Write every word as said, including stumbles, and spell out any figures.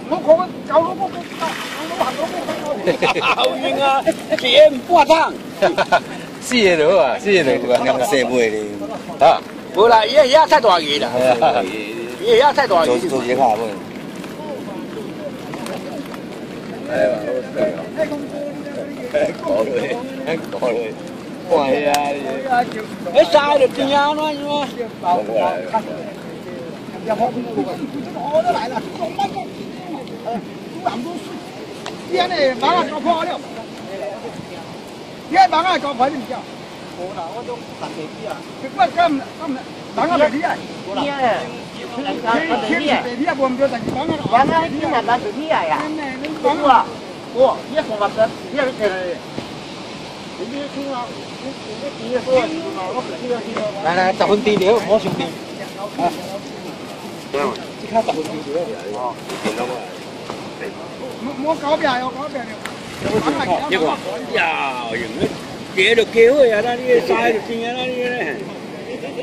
我可搞到我我行到我好晕啊！姐唔半趟。 四个头啊，四个头啊， 两三倍哩。 啊， 无啦，伊遐太大鱼啦，伊遐太大鱼。 做做一下问。 哎呀，好帅哦！搞嘞，搞嘞，哇呀！ 哎，晒就变啊，那什么？ 搞过来。 我都来了，总办公，呃，都很多事，今天忙啊搞破了，今天忙啊搞快点叫。冇啦，我都十幾啲啊。不過今今忙啊未啲啊？啲啊，天天地啲啊，冇咁多，但係忙啊。忙啊，啲人忙啲啊呀。忙啊，我一個話嘅，一個係。你啲聽啊，你你啲嘢多，來來，十分低料，我上邊。啊。即刻十分低料。哦。我我搞邊我搞邊了。 一個呀，用咩？嘢就幾好呀！啦，呢啲曬就變呀啦，呢啲咧。